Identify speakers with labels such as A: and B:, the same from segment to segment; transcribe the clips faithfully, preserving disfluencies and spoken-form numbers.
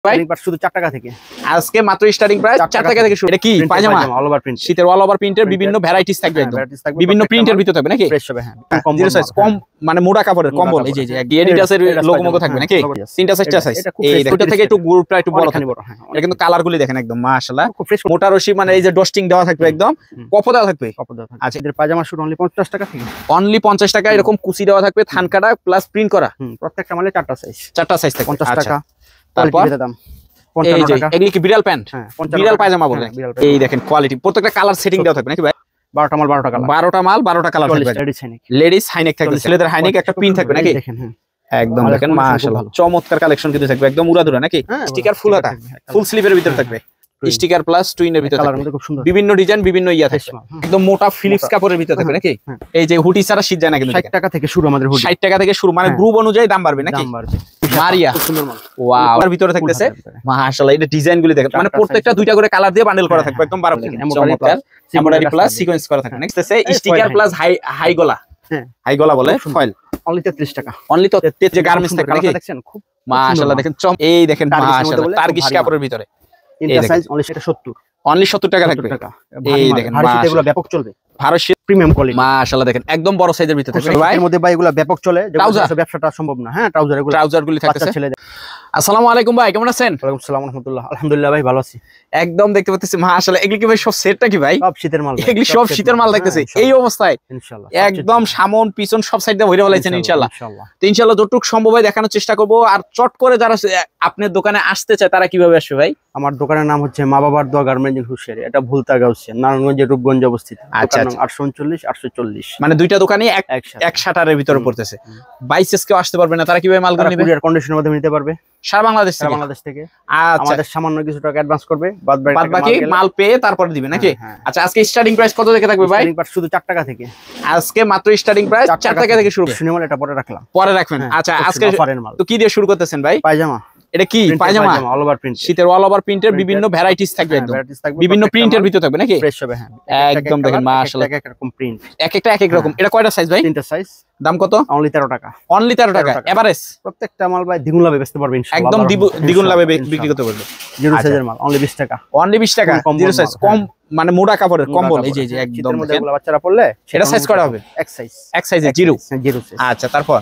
A: শুধু চার টাকা থেকে
B: আজকে মাত্র স্টার্টিং প্রাইস চার টাকা থেকে শুরু। এটা কি পায়জামা
A: অল ওভার প্রিন্ট,
B: শীতের অল ওভার প্রিন্টের বিভিন্ন ভ্যারাইটিস থাকবে, একদম বিভিন্ন প্রিন্টের ভিতর থাকবে নাকি?
A: ফ্রেশ হবে। হ্যাঁ,
B: কম জিরো সাইজ, কম মানে মোটা কাপড়ের কম্বল। এই যে যে এডিডাসের লোগো মোগো থাকবে নাকি? তিনটা চারটা সাইজ। এই দেখো, এটা থেকে একটু গ্রুপটা একটু বড় থাকবে। এটা কিন্তু কালার গুলি দেখেন একদম মাশাআল্লাহ, মোটা রশি, মানে এই যে ডস্টিং দেওয়া থাকবে, একদম কপো দেওয়া থাকবে।
A: আচ্ছা, এদের পায়জামা শুরু অনলি পঞ্চাশ টাকা থেকে।
B: অনলি পঞ্চাশ টাকা। এরকম কুচি দেওয়া থাকবে, থান কাটা প্লাস প্রিন্ট করা।
A: প্রত্যেকটা মালে চারটা সাইজ,
B: চারটা সাইজ থাকে
A: পঞ্চাশ টাকা।
B: তারপর
A: দাম
B: এই যে এগুলি কি বিড়াল প্যান্ট, বিড়াল পায়জামা বলে। এই দেখেন কোয়ালিটি, প্রত্যেকটা কালার সেটিং দেওয়া থাকবে নাকি ভাই?
A: বারোটা মাল বারোটা কালার,
B: বারোটা মাল বারোটা কালার থাকবে। লেডিস হাইনেক থাকবে, ছেলেদের হাইনেক একটা পিন থাকবে নাকি? একদম দেখেন মাশাআল্লাহ, চমৎকার কালেকশন কিন্তু থাকবে, একদম উড়াধুরা নাকি? স্টিকার ফুল হাতা, ফুল স্লিভের ভিতর থাকবে, স্টিকার প্লাস টুইনের ভিতর থাকবে, বিভিন্ন ডিজাইন বিভিন্ন ইয়া থাকবে, একদম মোটা ফিলিপস কাপড়ের ভিতর থাকবে নাকি? এই যে হুডি ছাড়া শীত যায় না কিন্তু।
A: ষাট টাকা থেকে শুরু আমাদের হুডি,
B: ষাট টাকা থেকে শুরু, মানে গ্রুপ অনুযায়ী দাম বাড়বে নাকি?
A: দাম বাড়বে।
B: মারিয়া ওয়াও, এর ভিতরে থাকতেছে মাশাআল্লাহ। এটা ডিজাইন গুলি দেখেন, মানে প্রত্যেকটা দুইটা করে কালার দিয়ে বান্ডেল করা থাকবে, একদম বারো থেকে চমৎকার এমব্রয়ডারি প্লাস সিকোয়েন্স করা থাকবে। নেক্সট আছে স্টিকার প্লাস হাই হাই গলা, হ্যাঁ হাই গলা বলে ফয়েল,
A: অনলি তেত্রিশ টাকা।
B: অনলি তো তেত্রিশ। যে গার্মেন্টস থাকবে নাকি? দেখেন খুব মাশাআল্লাহ, দেখেন চম, এই দেখেন মাশাআল্লাহ টার্কিশ কাপড়ের ভিতরে
A: তিনটা সাইজ, অনলি সেটা সত্তর,
B: অনলি সত্তর টাকা থাকবে। এই দেখেন
A: মাশাআল্লাহ, এগুলো ব্যাপক চলবে,
B: ভারতীয়
A: প্রিমিয়াম কোয়ালিটি
B: মাশাআল্লাহ। দেখেন একদম বড় সাইজের ভিতরে থাকবে ভাই,
A: এর মধ্যে ভাই এগুলো ব্যাপক চলে, যেগুলো ব্যবসাটা সম্ভব না। হ্যাঁ, ট্রাউজার, এগুলো
B: ট্রাউজার গুলি থাকতেছে। আসসালামু আলাইকুম ভাই, কেমন আছেন?
A: ওয়ালাইকুম আসসালাম ওয়া রাহমাতুল্লাহ। আলহামদুলিল্লাহ ভাই, ভালো আছি।
B: একদম দেখতে পাচ্ছি মাশাআল্লাহ, এগুলি কি ভাই সব সেটটা কি ভাই?
A: সব শীতের মাল,
B: এগুলি সব শীতের মাল দেখতেছি এই অবস্থায়
A: ইনশাআল্লাহ।
B: একদম সামন পিছন সব সাইড দিয়ে ভরে ফেলাইছেন ইনশাআল্লাহ।
A: ইনশাআল্লাহ
B: তো ইনশাআল্লাহ যতটুকু সম্ভব হয় দেখানোর চেষ্টা করব। আর চট করে যারা আপনার দোকানে আসতে চায় তারা কিভাবে আসবে ভাই?
A: আমার দোকানের নাম হচ্ছে মা বাবার দোয়া গার্মেন্টস হুশিয়ারি, এটা ভুলতা গাউসিয়া, নারায়ণগঞ্জের রূপগঞ্জে অবস্থিত।
B: আচ্ছা,
A: আটশো উনচল্লিশ আটশো চল্লিশ,
B: মানে দুইটা দোকানই এক এক শাটারের ভিতরে পড়তেছে। বাইসেস কেউ আসতে পারবে না, তারা কিভাবে মালগুলো নেবে?
A: কুরিয়ার কন্ডিশনের মধ্যে নিতে পারবে
B: সারা বাংলাদেশ থেকে।
A: বাংলাদেশ থেকে
B: আচ্ছা,
A: আমাদের সামান্য কিছু টাকা অ্যাডভান্স করবে, বাদ
B: বাকি মাল পেয়ে তারপর দিবে নাকি? আচ্ছা, আজকে স্টার্টিং প্রাইস কত থেকে থাকবে ভাই?
A: শুধু চার টাকা থেকে।
B: আজকে মাত্র স্টার্টিং প্রাইস চার টাকা থেকে শুরু।
A: শুনে এটা পরে রাখলাম,
B: পরে রাখবেন। আচ্ছা, আজকে তো কি দিয়ে শুরু করতেছেন ভাই?
A: পায়জামা।
B: এটা কি পায়জামা?
A: অল ওভার প্রিন্ট,
B: শীতের অল ওভার প্রিন্টের বিভিন্ন ভ্যারাইটিস থাকবে, একদম বিভিন্ন প্রিন্টের ভিতর থাকবে নাকি?
A: ফ্রেশ হবে। হ্যাঁ,
B: একদম দেখেন মাশাআল্লাহ,
A: এক এক রকম প্রিন্ট,
B: এক একটা এক এক রকম। এটা কয়টা সাইজ ভাই?
A: তিনটা সাইজ। দাম
B: কত?
A: অনলি তেরো টাকা।
B: অনলি তেরো টাকা এভারেজ।
A: প্রত্যেকটা মাল ভাই দ্বিগুণ লাভে বেচতে পারবে ইনশাআল্লাহ,
B: একদম দ্বিগুণ লাভে বিক্রি করতে পারবে।
A: জিরো সাইজের মাল অনলি বিশ টাকা।
B: অনলি বিশ টাকা জিরো সাইজ, কম মানে মোটা কাপড়ের কম্বল। এই যে যে একদম দেখেন,
A: বাচ্চারা পড়লে
B: এটা সাইজ করা হবে
A: এক সাইজ,
B: এক সাইজে জিরো
A: জিরো সাইজ।
B: আচ্ছা, তারপর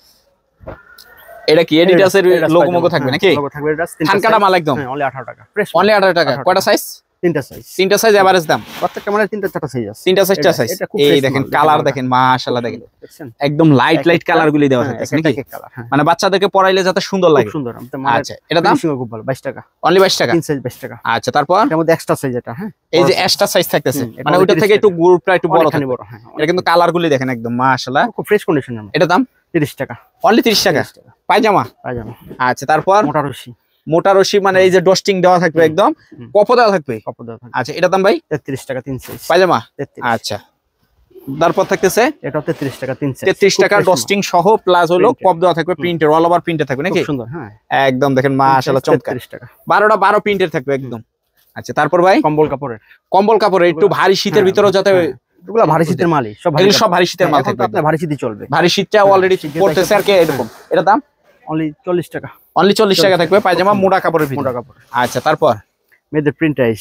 B: এটা কি এডিডাসের লোগো মোগো থাকবে নাকি?
A: লোগো থাকবে, এটা
B: থানকাটা মাল একদম
A: অনলি আঠারো টাকা। ফ্রেশ
B: অনলি আঠারো টাকা। কয়টা সাইজ?
A: তিনটা সাইজ।
B: তিনটা সাইজ এভারেজ দাম।
A: প্রত্যেকটা মানে তিনটা চারটা সাইজ আছে,
B: তিনটা চারটা সাইজ। এই দেখেন কালার দেখেন মাশাআল্লাহ, দেখেন একদম লাইট লাইট কালার গুলি দেওয়া আছে নাকি? মানে বাচ্চাদেরকে পরাইলে যাতে সুন্দর লাগে, সুন্দর। আচ্ছা, এটা দাম
A: খুব ভালো, বাইশ টাকা।
B: অনলি বাইশ টাকা,
A: তিন সাইজ বাইশ টাকা।
B: আচ্ছা, তারপর
A: এর মধ্যে এক্সট্রা সাইজ, এটা হ্যাঁ
B: এই যে এক্সট্রা সাইজ থাকতেছে, মানে ওইটা থেকে একটু গ্রুপটা একটু বড় থাকবে। এটা কিন্তু কালার গুলি দেখেন একদম মাশাআল্লাহ,
A: খুব ফ্রেশ কন্ডিশনের।
B: এটা দাম
A: তিরিশ টাকা।
B: অনলি তিরিশ টাকা। পায়জামা,
A: পায়জামা।
B: আচ্ছা, তারপর
A: মোটা রশি,
B: মোটা রশি, মানে এই যে ডস্টিং দেওয়া থাকবে, একদম কপো দেওয়া থাকবে।
A: কপো দেওয়া থাকবে।
B: আচ্ছা, এটা দাম ভাই?
A: তেত্রিশ টাকা, তিন সাইজ।
B: পায়জামা,
A: তেত্রিশ।
B: আচ্ছা, তারপর থাকতেছে
A: এটাও তেত্রিশ টাকা, তিন সাইজ।
B: তেত্রিশ টাকা ডস্টিং সহ প্লাস হলো কপ দেওয়া থাকবে, প্রিন্টের অল ওভার প্রিন্টে থাকবে নাকি?
A: সুন্দর। হ্যাঁ,
B: একদম দেখেন মাশাআল্লাহ চমৎকার।
A: তেত্রিশ টাকা।
B: বারোটা বারো প্রিন্টের থাকবে একদম। আচ্ছা, তারপর ভাই
A: কম্বল কাপড়ের,
B: কম্বল কাপড়ের একটু ভারী শীতের ভিতরে যাতে,
A: এগুলো ভারী শীতের মালই, সব ভারী,
B: সব ভারী শীতের মাল থাকবে।
A: আপনার ভারী শীতই চলবে,
B: ভারী শীতটা অলরেডি পড়তেছে আর কি এরকম। এটা দাম
A: অনলি চল্লিশ টাকা।
B: অনলি চল্লিশ টাকা থাকবে। পায়জামা মোটা কাপড়ের ভিতরে।
A: মোটা কাপড়।
B: আচ্ছা, তারপর
A: মেয়েদের প্রিন্ট আইস,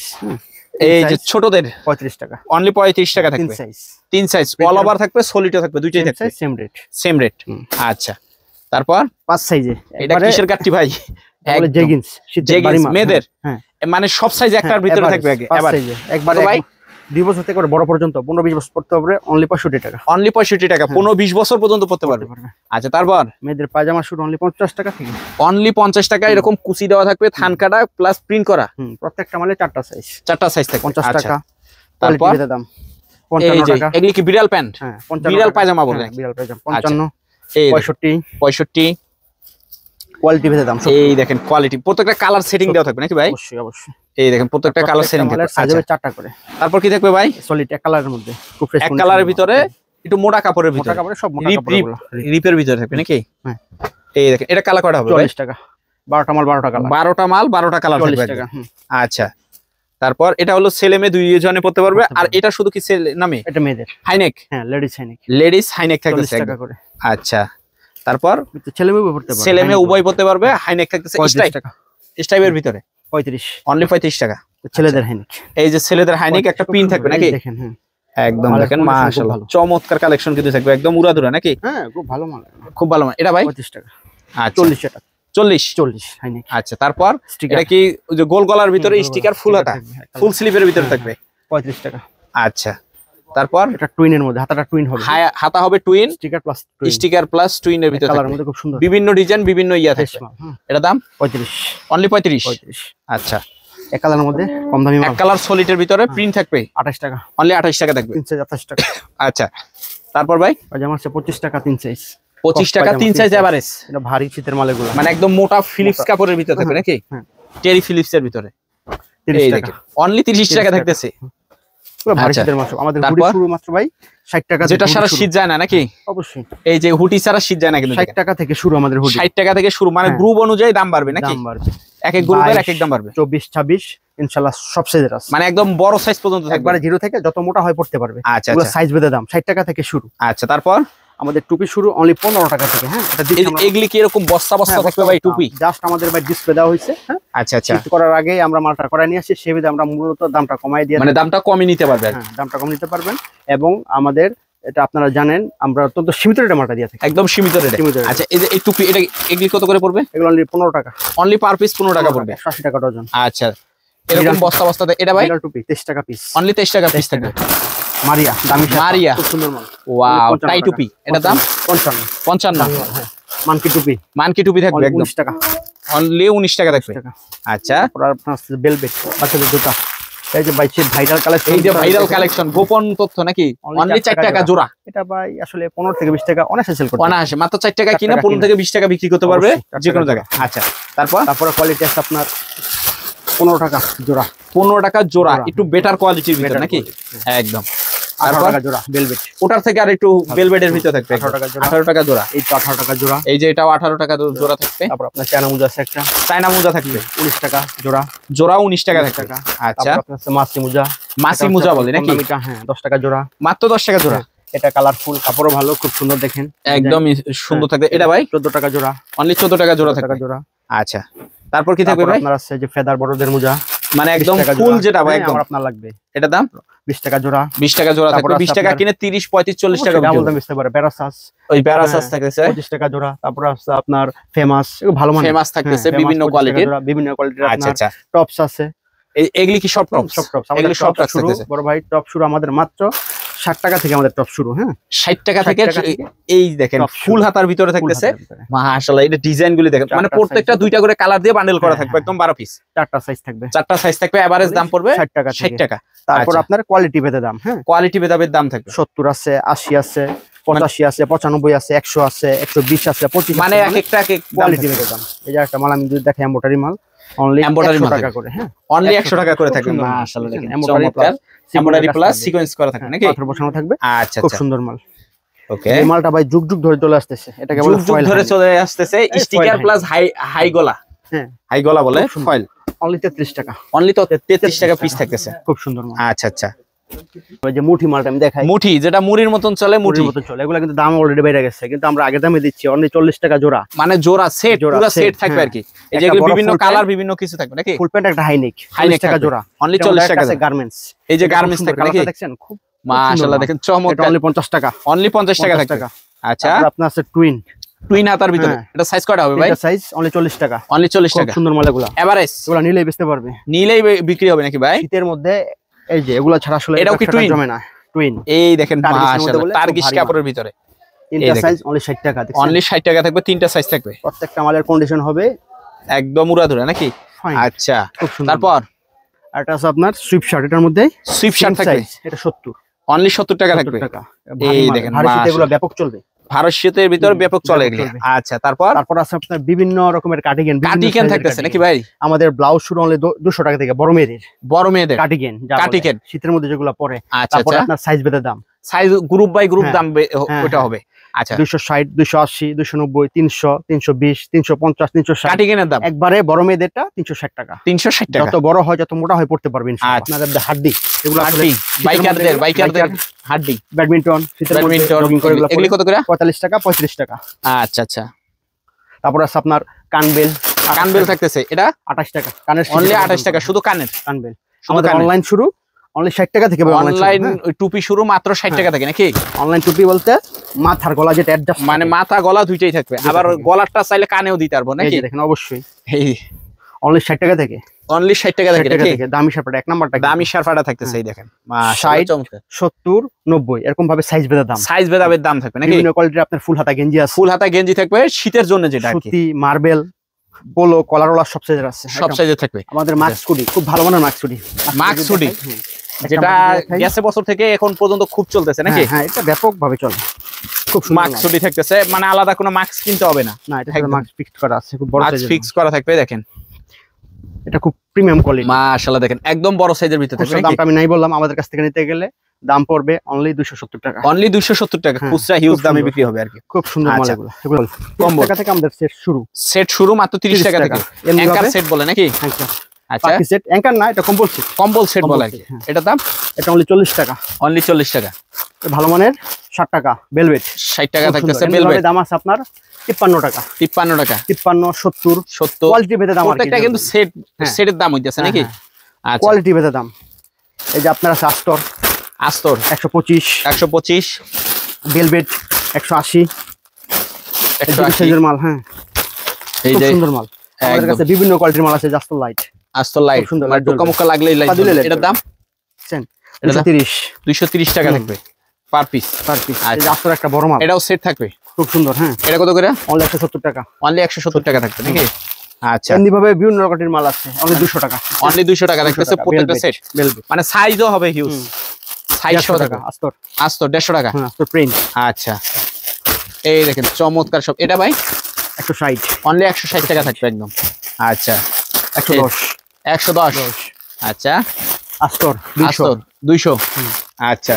B: এই যে ছোটদের
A: পঁয়ত্রিশ টাকা।
B: অনলি পঁয়ত্রিশ টাকা থাকবে।
A: তিন সাইজ,
B: তিন সাইজ অল ওভার থাকবে, সলিডও থাকবে, দুইটাই থাকবে
A: সেম রেট,
B: সেম রেট। আচ্ছা, তারপর
A: পাঁচ সাইজে।
B: এটা কিসের গাঠি ভাই?
A: একদম জেগিন্স,
B: জেগিন্স মেয়েদের। হ্যাঁ, মানে সব সাইজ একটার ভিতরে থাকবে। আগে এবার
A: একবারে ভাই দুই বছর থেকে বড় পর্যন্ত পনেরো বিশ বছর পড়তে পারবে, অনলি পঁয়ষট্টি টাকা।
B: অনলি পঁয়ষট্টি টাকা, পনেরো বিশ বছর পর্যন্ত পড়তে পারবে। আচ্ছা, তারপর
A: মেয়েদের পায়জামা শুরু অনলি পঞ্চাশ টাকা থেকে।
B: অনলি পঞ্চাশ টাকা। এরকম কুচি দেওয়া থাকবে, থান কাটা প্লাস প্রিন্ট করা।
A: প্রত্যেকটা মালে চারটা সাইজ,
B: চারটা সাইজ থাকবে।
A: পঞ্চাশ টাকা।
B: তারপর
A: দাম
B: পঞ্চান্ন টাকা। এগুলি কি বিড়াল প্যান্ট?
A: হ্যাঁ,
B: বিড়াল পায়জামা বলে।
A: বিড়াল পায়জামা পঞ্চান্ন, পঁয়ষট্টি,
B: পঁয়ষট্টি।
A: কোয়ালিটি ভেদে দাম।
B: এই দেখেন কোয়ালিটি, প্রত্যেকটা কালার সেটিং দেওয়া থাকবে নাকি ভাই?
A: অবশ্যই অবশ্যই।
B: এই দেখেন প্রত্যেকটা কালার সেটিং থাকবে।
A: আচ্ছা, চারটা করে।
B: তারপর কি থাকবে ভাই?
A: সলিড এক কালারের মধ্যে, খুব ফ্রেশ,
B: এক কালারের ভিতরে একটু মোটা কাপড়ের ভিতরে,
A: মোটা কাপড়ের সব মোটা কাপড়গুলো
B: রিপের ভিতরে থাকবে নাকি?
A: হ্যাঁ,
B: এই দেখেন এটা কালার কয়টা হবে?
A: চল্লিশ টাকা। বারোটা মাল বারোটা কালার,
B: বারোটা মাল বারোটা কালার থাকবে।
A: টাকা।
B: আচ্ছা, তারপর এটা হলো ছেলে মেয়ে দুই জনে পড়তে পারবে। আর এটা শুধু কি ছেলে নামে?
A: এটা মেয়েদের
B: হাইনেক।
A: হ্যাঁ, লেডিস হাইনেক,
B: লেডিস হাইনেক থাকবে
A: চল্লিশ টাকা করে।
B: আচ্ছা, তারপর
A: ছেলে মেয়ে পড়তে পারবে,
B: ছেলে মেয়ে উভয় পড়তে পারবে। হাইনেক থাকতেছে
A: পঁয়ত্রিশ টাকা।
B: স্টাইপের ভিতরে
A: পঁয়ত্রিশ
B: অনলি পঁয়ত্রিশ টাকা।
A: ছেলেদের হাইনিক,
B: এই যে ছেলেদের হাইনিক একটা পিন থাকবে নাকি?
A: দেখেন হ্যাঁ
B: একদম দেখেন মাশাআল্লাহ চমৎকার কালেকশন কিন্তু থাকবে একদম উড়াধুরা নাকি?
A: হ্যাঁ খুব ভালো মাল,
B: খুব ভালো মাল। এটা ভাই
A: পঁয়ত্রিশ টাকা।
B: আচ্ছা
A: চল্লিশ টাকা।
B: চল্লিশ
A: চল্লিশ হাইনিক।
B: আচ্ছা তারপর এটা কি ওই যে গোল গলার ভিতরে স্টিকার ফুল হাতা ফুল স্লিভের ভিতরে থাকবে
A: পঁয়ত্রিশ টাকা।
B: আচ্ছা তারপর
A: এটা টুইনের মধ্যে, হাতাটা টুইন হবে,
B: হায়া- হাতা হবে twin
A: sticker plus
B: sticker plus টুইনের ভিতরে
A: কালার
B: থাকবে।
A: মধ্যে খুব সুন্দর,
B: বিভিন্ন ডিজাইন বিভিন্ন ইয়া থাকবে। এটা দাম
A: পঁয়ত্রিশ।
B: অনলি পঁয়ত্রিশ।
A: পঁয়ত্রিশ।
B: আচ্ছা
A: এক কালারের মধ্যে কম দামি
B: এক
A: মাল
B: কালার সলিডের ভিতরে প্রিন্ট থাকবে
A: আঠাশ টাকা।
B: অনলি আঠাশ টাকা থাকবে।
A: তিন সাইজ আঠাশ টাকা।
B: আচ্ছা তারপর ভাই
A: পায়জামা আছে পঁচিশ টাকা তিন সাইজ।
B: পঁচিশ টাকা তিন সাইজ এভারেজ,
A: এটা ভারী শীতের মালেগুলো,
B: মানে একদম মোটা ফিলিপস কাপড়ের ভিতরে থাকবে নাকি?
A: হ্যাঁ
B: টেরি ফিলিপস এর ভিতরে
A: তিরিশ
B: এই
A: টাকা।
B: দেখেন অনলি তিরিশ টাকা থাকতেছে।
A: পুরো ভারী
B: আচ্ছা।
A: শীতের মাল। আমাদের হুডি
B: তারপর?
A: শুরু মাত্র ভাই ষাট টাকা
B: যেটা
A: থেকে
B: সারা
A: শুরু।
B: শীত যায় না নাকি?
A: অবশ্যই
B: এই যে হুডি সারা শীত যায় না কিন্তু
A: ষাট টাকা থেকে শুরু আমাদের হুডি,
B: ষাট টাকা থেকে শুরু, মানে
A: হ্যাঁ।
B: গ্রুপ অনুযায়ী দাম বাড়বে নাকি?
A: দাম বাড়বে,
B: এক এক গ্রুপের এক এক দাম বাড়বে।
A: চব্বিশ ছাব্বিশ ইনশাআল্লাহ সব সাইজের আছে,
B: মানে একদম বড় সাইজ পর্যন্ত থাকবে।
A: একবারে জিরো থেকে যত মোটা হয় পড়তে পারবে।
B: আচ্ছা
A: এগুলো
B: আচ্ছা
A: সাইজ বেঁধে দাম ষাট টাকা থেকে শুরু।
B: আচ্ছা তারপর
A: আমাদের টুপি শুরু অনলি পনেরো টাকা থেকে। হ্যাঁ এটা
B: এই- এগুলি কি এরকম বস্তা বস্তা থাকবে ভাই টুপি?
A: জাস্ট আমাদের ভাই ডিসপ্লে দেওয়া হয়েছে। হ্যাঁ
B: আচ্ছা আচ্ছা
A: শীত করার আগে আমরা মালটা করে নিয়ে আসি, সেই বিধে আমরা মূলত দামটা কমাই দিয়ে
B: মানে দামটা কমই নিতে পারবে আর কি।
A: হ্যাঁ দামটা কম নিতে পারবেন। এবং আমাদের এটা আপনারা জানেন আমরা অত্যন্ত সীমিত রেটে মালটা দিয়ে থাকি,
B: একদম সীমিত রেটে।
A: সীমিত rate এ।
B: আচ্ছা এই যে এই টুপি এটা এগুলি কত করে পড়বে?
A: এগুলো অনলি পনেরো টাকা।
B: অনলি পার পিস পনেরো টাকা পড়বে।
A: আশি টাকা ডজন।
B: আচ্ছা এরকম
A: বিড়াল-
B: বস্তা বস্তা এটা ভাই
A: বিড়াল টুপি তেইশ টাকা পিস।
B: অনলি তেইশ টাকা পিস থাকবে।
A: মারিয়া দামি শাপলা,
B: মারিয়া।
A: খুব সুন্দর মাল।
B: ওয়াও
A: পঞ্চান্ন
B: টাই
A: টাকা।
B: টুপি এটা দাম
A: পঞ্চান্ন।
B: পঞ্চান্ন।
A: দামি মাল, হ্যাঁ। মানকি টুপি
B: মানকি টুপি থাকবে একদম
A: উনিশ টাকা।
B: অনলি উনিশ টাকা থাকবে।
A: টাকা।
B: আচ্ছা
A: তারপর আপনার আছে বেলভেট বাচ্চাদের জুতা, এই যে বাইশের ভাইরাল কালেকশন,
B: এই যে ভাইরাল কালেকশন গোপন তথ্য নাকি? অনলি চার টাকা জোড়া।
A: এটা ভাই আসলে পনেরো থেকে বিশ টাকা অনেক সেল করতে।
B: অনায়াসে মাত্র চার টাকা
A: চার
B: কিনা
A: টাকা
B: পনেরো
A: কিনা।
B: থেকে বিশ টাকা বিক্রি করতে পারবে
A: অবশ্যই, চার
B: যে কোনো
A: টাকা
B: জায়গায়। আচ্ছা তারপর
A: তারপরে কোয়ালিটি আছে আপনার পনেরো টাকা জোড়া।
B: পনেরো টাকা জোড়া,
A: জোড়া।
B: একটু বেটার কোয়ালিটির ভিতরে
A: Better
B: নাকি?
A: quality,
B: একদম।
A: আঠারো
B: তারপর
A: টাকা জোড়া বেলভেট।
B: ওটার থেকে আর একটু বেলভেটের ভিতরে থাকবে
A: আঠারো টাকা জোড়া।
B: আঠারো টাকা জোড়া।
A: এই তো আঠারো টাকা জোড়া।
B: এই যে এটাও আঠারো টাকা জোড়া থাকবে।
A: তারপর আপনার চায়না মোজা আছে একটা,
B: চায়না মোজা থাকবে
A: উনিশ টাকা জোড়া।
B: জোড়া উনিশ টাকা
A: উনিশ
B: থাকবে।
A: টাকা।
B: আচ্ছা
A: তারপর আপনার আছে মাসি মোজা।
B: মাসি
A: এটা
B: মোজা
A: হচ্ছে
B: বলে নাকি?
A: কম দামিটা, হ্যাঁ দশ টাকা জোড়া।
B: মাত্র দশ টাকা জোড়া।
A: এটা কালারফুল, কাপড়ও ভালো, খুব সুন্দর দেখেন,
B: একদম সুন্দর থাকবে। এটা ভাই
A: চোদ্দ টাকা জোড়া।
B: অনলি চোদ্দ টাকা জোড়া
A: টাকা
B: থাকবে।
A: জোড়া।
B: আচ্ছা তারপর কি থাকবে
A: তারপর
B: ভাই?
A: আপনার আছে যে ফেদার বড়দের মোজা,
B: মানে একদম
A: বিশ টাকা
B: ফুল
A: জোড়া।
B: যেটা ভাই
A: হ্যাঁ,
B: একদম
A: আমার আপনার লাগবে
B: এটা দাম
A: বিশ টাকা জোড়া।
B: বিশ টাকা জোড়া
A: তারপর
B: থাকবে।
A: আছে
B: বিশ টাকা
A: আপনার-
B: কিনে তিরিশ পঁয়ত্রিশ চল্লিশ টাকা
A: ডাবল
B: বিক্রি
A: দাম
B: হবে।
A: বেচতে পারে। প্যারাসাস
B: ওই প্যারাসাস
A: হ্যাঁ,
B: থাকতেছে
A: পঁচিশ টাকা জোড়া। তারপর আছে আপনার ফেমাস, ভালো মানে
B: ফেমাস থাকতেছে
A: হ্যাঁ,
B: বিভিন্ন
A: famous পঁচিশ টাকা
B: কোয়ালিটির।
A: জোড়া, বিভিন্ন কোয়ালিটির
B: আচ্ছা
A: আপনার
B: আচ্ছা
A: টপস আছে।
B: এই- এগুলি কি সব টপ?
A: সব টপস
B: এগুলি
A: আমাদের
B: সব
A: সব
B: টপ
A: শুরু
B: থাকতেছে।
A: বড় ভাই, টপ শুরু আমাদের মাত্র ষাট টাকা থেকে আমাদের টপ শুরু। হ্যাঁ
B: ষাট টাকা
A: ষাট
B: থেকে
A: টাকা থেকে
B: এই দেখেন
A: টপ শুরু।
B: ফুল হাতার ভিতরে
A: ফুল
B: থাকতেছে।
A: হাতার ভিতরে।
B: মাশাআল্লাহ এটা ডিজাইন গুলি দেখেন, মানে
A: চারটা
B: প্রত্যেকটা
A: size
B: দুইটা করে কালার দিয়ে বান্ডেল করা
A: হ্যাঁ,
B: থাকবে
A: হ্যাঁ।
B: একদম বারো পিস।
A: চারটা সাইজ থাকবে,
B: চারটা সাইজ থাকবে। এভারেজ দাম পড়বে
A: ষাট টাকা
B: ষাট
A: থেকে।
B: টাকা।
A: তারপর
B: আচ্ছা।
A: আপনার কোয়ালিটি ভেদে দাম, হ্যাঁ
B: কোয়ালিটি ভেদাভেদ দাম থাকবে।
A: সত্তর আছে, আশি আছে, পঁচাশি আছে, পঁচানব্বই আছে, একশো আছে, একশো বিশ আছে, পঁচিশ
B: মানে এক একটা এক এক
A: কোয়ালিটি
B: কোয়ালিটি
A: ভেদে দাম। এই যে একটা মাল আমি যদি দেখে এমব্রয়ডারি মাল অনলি
B: Embroidery
A: একশো
B: মাল
A: টাকা
B: থাকবে।
A: করে। হ্যাঁ
B: অনলি একশো টাকা করে
A: খুব
B: থাকবে।
A: সুন্দর মাল।
B: মাশাআল্লাহ দেখেন
A: Embroidery
B: চমৎকার
A: plus
B: এমব্রয়ডারি
A: কাজ
B: প্লাস
A: থাকবে।
B: সিকোয়েন্স করা থাকবে
A: হ্যাঁ,
B: নাকি?
A: পাথর বসানো থাকবে,
B: আচ্ছা
A: খুব
B: আচ্ছা
A: সুন্দর মাল।
B: ওকে।
A: এই মালটা ভাই যুগ যুগ ধরে চলে আসতেছে, এটাকে বলে
B: যুগ যুগ
A: foil
B: ধরে
A: hand।
B: চলে আসতেছে
A: এই
B: sticker
A: foil
B: plus high high গলা।
A: হ্যাঁ
B: হাই গলা বলে
A: খুব সুন্দর।
B: ফয়েল।
A: অনলি তেত্রিশ টাকা।
B: অনলি তো তেত্রিশ টাকা পিস থাকতেছে।
A: খুব সুন্দর মাল।
B: আচ্ছা আচ্ছা
A: ওই যে মুঠি মালটা আমি দেখাই,
B: মুঠি যেটা মুড়ির মতন চলে মুঠি,
A: মুঠির মতো চলে। এগুলো কিন্তু দাম অলরেডি বেড়ে গেছে, কিন্তু আমরা আগে দামে দিচ্ছি অনলি চল্লিশ টাকা জোড়া।
B: মানে জোড়া সেট
A: জোড়া
B: পুরো
A: set,
B: সেট থাকবে
A: হ্যাঁ।
B: আর কি। এই
A: একটা
B: যেগুলো
A: বড়
B: বিভিন্ন
A: full
B: কালার
A: pant,
B: বিভিন্ন কিছু থাকবে নাকি?
A: ফুল প্যান্ট একটা হাইনেক,
B: হাইনেক
A: চল্লিশ টাকা
B: থাকবে।
A: জোড়া।
B: অনলি চল্লিশ টাকা জোড়া।
A: গার্মেন্টস,
B: এই যে গার্মেন্টস থাকবে নাকি?
A: দেখছেন খুব
B: মাশাআল্লাহ দেখেন চমৎকার।
A: অনলি পঞ্চাশ টাকা।
B: অনলি পঞ্চাশ টাকা
A: পঞ্চাশ
B: থাকবে।
A: টাকা।
B: আচ্ছা
A: তারপর আপনার আছে টুইন,
B: টুইন হাতার ভিতরে
A: হ্যাঁ।
B: এটা সাইজ কয়টা হবে ভাই?
A: তিনটা সাইজ অনলি চল্লিশ টাকা।
B: অনলি চল্লিশ
A: খুব
B: টাকা।
A: সুন্দর মাল এগুলা।
B: এভারেজ
A: এগুলা নিলেই বেচতে পারবে,
B: নিলেই বি- বিক্রি হবে নাকি ভাই?
A: শীতের মধ্যে। এই যে এগুলা ছাড়া আসলে
B: এটাও কি
A: ব্যবসাটা
B: twin?
A: জমে না। টুইন
B: এই দেখেন
A: টার্কিশের মধ্যে
B: মাশাআল্লাহ
A: বলে
B: টার্কিশ
A: খুব ভারী
B: কাপড়ের ভিতরে
A: তিনটা
B: দেখেন।
A: সাইজ অনলি ষাট টাকা। দেখছেন?
B: অনলি ষাট টাকা থাকবে, তিনটা সাইজ থাকবে।
A: প্রত্যেকটা মালের কন্ডিশন হবে
B: একদম উড়াধুরা নাকি?
A: fine,
B: আচ্ছা
A: খুব সুন্দর।
B: তারপর
A: আর এটা আছে আপনার সুইপ শার্ট, এটার মধ্যে
B: সুইফট শার্ট
A: same
B: থাকবে
A: size, এটা সত্তর
B: অনলি সত্তর টাকা
A: সত্তর
B: থাকবে।
A: টাকা।
B: এই
A: ভারী মাল,
B: দেখেন,
A: ভারী শীতে এগুলো
B: মাশাআল্লাহ।
A: ব্যাপক চলবে।
B: ভারত শীতের ভিতর
A: হুম,
B: ব্যাপক চলে
A: ব্যাপক
B: এগুলি।
A: চলবে।
B: আচ্ছা তারপর
A: তারপর আছে আপনার বিভিন্ন রকমের কার্ডিগেন,
B: কার্ডিগান থাকতেছে নাকি ভাই?
A: আমাদের ব্লাউজ শুরু অনলি দুশো টাকা থেকে, বড় মেয়েদের
B: বড় মেয়েদের
A: কার্ডিগেন,
B: Cardigan।
A: শীতের মধ্যে যেগুলো পরে।
B: আচ্ছা
A: তারপরে
B: আচ্ছা
A: আপনার সাইজ বেঁধে দাম
B: সাইজ গ্রুপ বাই গ্রুপ
A: হ্যাঁ,
B: দাম বে-
A: হ্যাঁ,
B: ওটা
A: হ্যাঁ।
B: হবে। আচ্ছা
A: দুইশো ষাট, দুইশো আশি, দুইশো নব্বই, তিনশো, তিনশো বিশ, তিনশো পঞ্চাশ, তিনশো ষাট।
B: কার্ডিগানের দাম
A: একবারে বড় মেয়েদেরটা তিনশো ষাট টাকা।
B: তিনশো ষাট টাকা।
A: যত বড় হয় যত মোটা হয় পড়তে পারবেন।
B: আচ্ছা।
A: আপনাদের হাড্ডি এগুলো আসলে
B: হাড্ডি
A: শীতের
B: বাইকারদের
A: মধ্যে-
B: বাইকারদের
A: বাইকার,
B: হাড্ডি
A: ব্যাডমিন্টন, শীতের মধ্যে
B: ব্যাডমিন্টন
A: jogging করে এগুলো
B: এগুলি
A: পরে
B: কত করে?
A: পঁয়তাল্লিশ টাকা, পঁয়ত্রিশ টাকা।
B: আচ্ছা আচ্ছা
A: তারপর আছে আপনার কানবেল,
B: কানবেল থাকতেছে এটা
A: আঠাশ টাকা, কানের
B: অনলি আঠাশ টাকা, শুধু কানের
A: কানবেল। আমাদের অনলাইন শুরু অনলি ষাট টাকা থেকে,
B: অনলাইন টুপি শুরু মাত্র ষাট টাকা থেকে নাকি?
A: অনলাইন টুপি বলতে মাথার গলা যেটা অ্যাডজাস্ট,
B: মানে মাথা গলা দুইটাই থাকবে, আবার গলারটা চাইলে কানেও দিতে পারবো নাকি?
A: দেখেন অবশ্যই
B: এই
A: অনলি ষাট টাকা থেকে,
B: অনলি ষাট টাকা থেকে নাকি?
A: দামি শার্টটা এক নাম্বারটা,
B: দামি শার্টটা থাকতেছে এই দেখেন,
A: ষাট, সত্তর, নব্বই এরকম ভাবে সাইজ ভেদে দাম,
B: সাইজ ভেদে দাম থাকবে নাকি?
A: বিভিন্ন কোয়ালিটির আপনার ফুল হাতা গেঞ্জি আছে,
B: ফুল হাতা গেঞ্জি থাকবে শীতের জন্য, যেটা
A: সুতি, মার্বেল, পোলো, কলারওয়ালা সব সাইজের আছে,
B: সব সাইজের থাকবে।
A: আমাদের মাক্স হুডি খুব ভালো মানের মাক্স হুডি,
B: মাক্স হুডি যেটা গেছে বছর থেকে এখন পর্যন্ত খুব চলতেছে নাকি?
A: হ্যাঁ এটা ব্যাপক ভাবে চলে, খুব সুন্দর
B: মাক্স হুডি থাকতেছে, মানে আলাদা কোনো মাক্স কিনতে হবে না,
A: না এটা মাক্স ফিক্সড করা আছে, খুব বড় সাইজের
B: ফিক্স করা থাকবে। দেখেন
A: এটা খুব প্রিমিয়াম কোয়ালিটি,
B: মাশাআল্লাহ দেখেন একদম বড় সাইজের ভিতরে থাকবে।
A: দামটা আমি নাই বললাম, আমাদের কাছ থেকে নিতে গেলে দাম পড়বে অনলি দুইশো সত্তর টাকা,
B: অনলি দুইশো সত্তর টাকা, খুচরা হিউজ দামে বিক্রি হবে আর কি।
A: খুব সুন্দর মাল এগুলো, এগুলো কম টাকা থেকে আমাদের সেট শুরু,
B: সেট শুরু মাত্র তিরিশ টাকা থেকে, অ্যাঙ্কার সেট বলে নাকি? আচ্ছা
A: পাখি সেট, অ্যাঙ্কার না এটা কম্বল সেট,
B: কম্বল সেট বলে আর কি। এটা দাম
A: এটা অনলি চল্লিশ টাকা,
B: অনলি চল্লিশ টাকা,
A: ভালো মানের ষাট টাকা, ভেলভেট
B: ষাট টাকা থাকতেছে, ভেলভেট
A: দাম আছে আপনার তিপ্পান্ন টাকা,
B: তিপ্পান্ন টাকা,
A: তিপ্পান্ন, সত্তর,
B: সত্তর
A: কোয়ালিটি ভেদে দাম,
B: প্রত্যেকটা কিন্তু সেট সেটের দাম হইতেছে নাকি? আচ্ছা
A: কোয়ালিটি ভেদে দাম। এই যে আপনার আছে আস্তর,
B: আস্তর
A: একশো পঁচিশ,
B: একশো পঁচিশ,
A: ভেলভেট একশো আশি,
B: একশো আশি
A: সাইজের মাল। হ্যাঁ
B: এই যে
A: সুন্দর মাল, আমাদের কাছে বিভিন্ন কোয়ালিটির মাল আছে, জাস্ট লাইট,
B: আস্তর লাইট
A: সুন্দর
B: মানে টুকা মুক্কা লাগলেই লাইট জ্বলে। এটার দাম
A: দুইশো তিরিশ,
B: দুইশো তিরিশ টাকা থাকবে পার পিস,
A: পার পিস। এই যে আস্তর একটা বড় মাল,
B: এটাও সেট থাকবে,
A: খুব সুন্দর। হ্যাঁ
B: এটা কত করে?
A: অনলি একশো সত্তর টাকা,
B: অনলি একশো সত্তর টাকা থাকবে নাকি? আচ্ছা
A: এমনি ভাবে বিভিন্ন রকমের মাল আছে, অনলি দুইশো টাকা,
B: অনলি দুইশো টাকা থাকতেছে প্রত্যেকটা সেট, মানে সাইজও হবে হিউজ, সাইজ টাকা।
A: আস্তর
B: আস্তর দেড়শো টাকা,
A: হ্যাঁ আস্তর প্রিন্ট।
B: আচ্ছা এই দেখেন চমৎকার সব। এটা ভাই
A: একশো ষাট,
B: অনলি একশো ষাট টাকা থাকবে একদম। আচ্ছা
A: একশো দশ,
B: একশো দশ, আচ্ছা
A: আস্তর
B: আস্তর দুইশো, আচ্ছা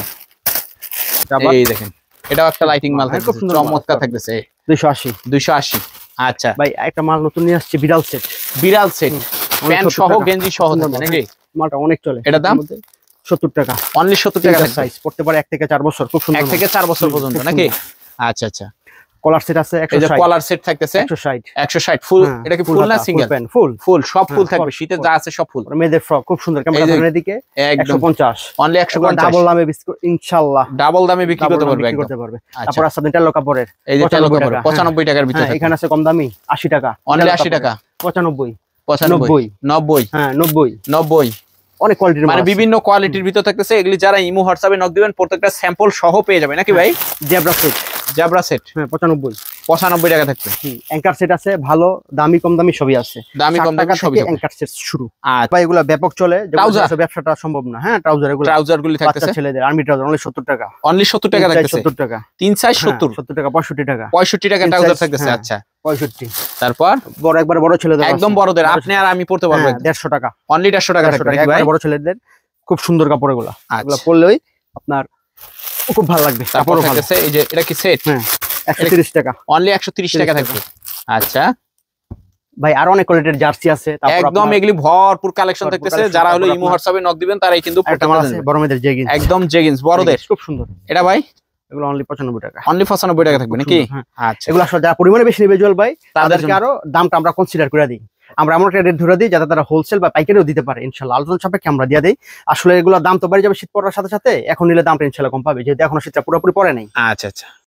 B: এই দেখেন এটাও একটা লাইটিং মাল থাকবে, চমৎকার থাকতেছে,
A: দুইশো আশি,
B: দুইশো আশি। আচ্ছা
A: ভাই একটা মাল নতুন নিয়ে আসছে, বিড়াল সেট,
B: বিড়াল সেট প্যান্ট সহ গেঞ্জি সহ থাকবে নাকি?
A: মালটা অনেক চলে।
B: এটার দাম
A: সত্তর টাকা,
B: অনলি সত্তর টাকা,
A: সাইজ পড়তে পারে এক থেকে চার বছর, খুব সুন্দর,
B: এক থেকে চার বছর পর্যন্ত নাকি? আচ্ছা আচ্ছা
A: কলার সেট আছে,
B: এই যে কলার সেট থাকতেছে
A: একশো ষাট,
B: একশো ষাট। ফুল এটা কি ফুল না সিঙ্গেল?
A: ফুল,
B: ফুল সব ফুল থাকবে, শীতে যা আছে সব ফুল।
A: মেয়েদের ফ্রক খুব সুন্দর, ক্যামেরা ধরে দিকে একশো পঞ্চাশ,
B: অনলি একশো পঞ্চাশ,
A: ডাবল দামে বিস্কুট ইনশাআল্লাহ,
B: ডাবল দামে বিক্রি করতে পারবে,
A: বিক্রি করতে পারবে। তারপর আছে আপনাদের টেলো কাপড়ের,
B: এই যে টেলো কাপড় পঁচানব্বই টাকার ভিতরে,
A: এখানে আছে কম দামি আশি টাকা,
B: অনলি আশি টাকা,
A: পঁচানব্বই,
B: পঁচানব্বই, নব্বই,
A: হ্যাঁ নব্বই,
B: নব্বই,
A: অনেক কোয়ালিটির
B: মানে বিভিন্ন কোয়ালিটির ভিতর থাকতেছে। এগুলি যারা ইমো হোয়াটসঅ্যাপে নক দিবেন প্রত্যেকটা স্যাম্পল সহ পেয়ে যাবে নাকি ভাই?
A: জেব্রা সেট,
B: জেব্রা সেট
A: হ্যাঁ পঁচানব্বই,
B: পঁচানব্বই টাকা থাকবে।
A: অ্যাঙ্কার সেট আছে, ভালো দামি কম দামি সবই আছে,
B: দামি কম দামি সবই আছে,
A: অ্যাঙ্কার সেট শুরু।
B: আচ্ছা
A: ভাই এগুলা ব্যাপক চলে, ট্রাউজার ব্যবসাটা সম্ভব না। হ্যাঁ ট্রাউজার, এগুলো
B: ট্রাউজার গুলি থাকতেছে,
A: ছেলেদের আর্মি ট্রাউজার অনলি সত্তর টাকা,
B: অনলি সত্তর টাকা থাকতেছে,
A: সত্তর টাকা,
B: তিন সাইজ সত্তর,
A: সত্তর টাকা, পঁয়ষট্টি টাকা,
B: পঁয়ষট্টি টাকা ট্রাউজার থাকতেছে। আচ্ছা
A: পঁয়ষট্টি।
B: তারপর
A: বড় একবার বড় ছেলেদের,
B: একদম বড়দের আপনি আর আমি পড়তে পারবো,
A: দেড়শো টাকা,
B: অনলি দেড়শো টাকা থাকবে নাকি ভাই?
A: বড় ছেলেদের খুব সুন্দর কাপড়, এগুলা এগুলা পরলেই আপনার খুব ভালো লাগবে।
B: তারপর থাকতেছে এই যে এটা কি সেট,
A: হ্যাঁ একশো তিরিশ টাকা,
B: অনলি একশো তিরিশ টাকা থাকবে। আচ্ছা
A: ভাই আরো অনেক কোয়ালিটির জার্সি আছে,
B: একদম এগুলি ভরপুর কালেকশন থাকতেছে। যারা হলো ইমো হোয়াটসঅ্যাপে নক দিবেন তারাই কিন্তু
A: বড় মেয়েদের জেগিন্স,
B: একদম জেগিন্স বড়দের
A: খুব সুন্দর।
B: এটা ভাই
A: এগুলো অনলি পঁচানব্বই টাকা,
B: অনলি পঁচানব্বই টাকা থাকবে নাকি? আচ্ছা
A: এগুলো আসলে যারা পরিমাণে বেশি নেবে জল ভাই, তাদেরকে আরো দামটা আমরা কনসিডার করে দিই, আমরা এমন একটা রেট ধরে দিই যাতে তারা হোলসেল বা পাইকারিও দিতে পারে, ইনশাআল্লাহ আলোচনা সাপেক্ষে আমরা দিয়ে দিই। আসলে এগুলোর দাম তো বাড়ি যাবে শীত পড়ার সাথে সাথে, এখন নিলে দামটা ইনশাআল্লাহ কম পাবে, যেহেতু এখনো শীতটা পুরোপুরি পড়ে নাই।
B: আচ্ছা আচ্ছা